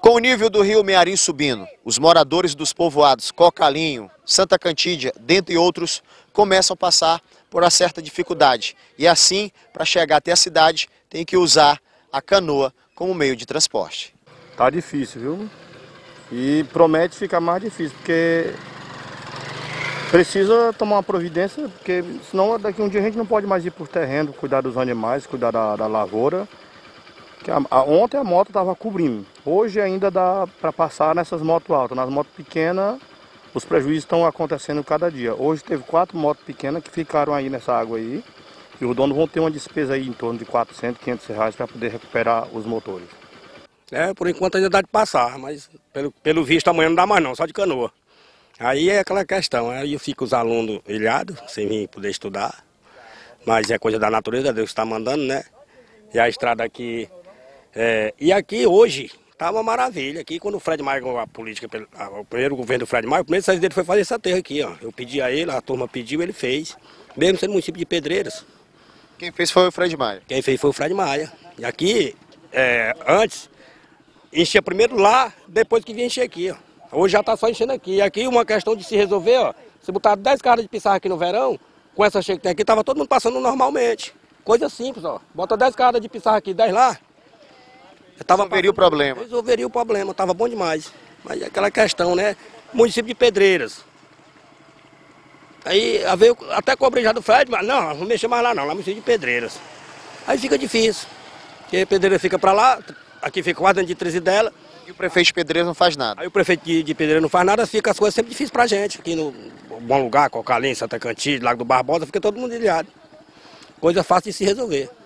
Com o nível do rio Mearim subindo, os moradores dos povoados Cocalinho, Santa Cantídia, dentre outros, começam a passar por uma certa dificuldade. E assim, para chegar até a cidade, tem que usar a canoa como meio de transporte. Tá difícil, viu? E promete ficar mais difícil, porque precisa tomar uma providência, porque senão daqui a um dia a gente não pode mais ir por terreno, cuidar dos animais, cuidar da lavoura. Ontem a moto estava cobrindo, hoje ainda dá para passar nessas motos altas. Nas motos pequenas, os prejuízos estão acontecendo cada dia. Hoje teve 4 motos pequenas que ficaram aí nessa água aí, e os donos vão ter uma despesa aí em torno de 400, 500 reais para poder recuperar os motores. Por enquanto ainda dá de passar, mas pelo visto amanhã não dá mais não, só de canoa. Aí é aquela questão, aí fica os alunos ilhados, sem vir poder estudar, mas é coisa da natureza, Deus está mandando, né? E a estrada aqui... e aqui hoje tá uma maravilha. Aqui quando o Fred Maia ganhou a política, o primeiro governo do Fred Maia, o primeiro saída dele foi fazer essa terra aqui, ó. Eu pedi a ele, a turma pediu, ele fez. Mesmo sendo município de Pedreiras. Quem fez foi o Fred Maia. Quem fez foi o Fred Maia. E aqui, antes, enchia primeiro lá, depois que vinha encher aqui, ó. Hoje já tá só enchendo aqui. E aqui uma questão de se resolver, ó. Se botar 10 carros de pissarra aqui no verão, com essa cheia que tem aqui, tava todo mundo passando normalmente. Coisa simples, ó. Bota 10 carros de pissarra aqui, 10 lá. Resolveria o problema. Resolveria o problema, tava bom demais. Mas é aquela questão, né? Município de Pedreiras. Aí veio até cobrir já do Fred, mas não vamos mexer mais lá não, lá no município de Pedreiras. Aí fica difícil. Porque Pedreiras fica pra lá, aqui fica quase dentro de 13 dela. E o prefeito de Pedreiras não faz nada. Aí o prefeito de Pedreiras não faz nada, fica as coisas sempre difíceis pra gente. Aqui no Bom Lugar, Cocalinho, Santa Cantídia, Lago do Barbosa, fica todo mundo ilhado. Coisa fácil de se resolver.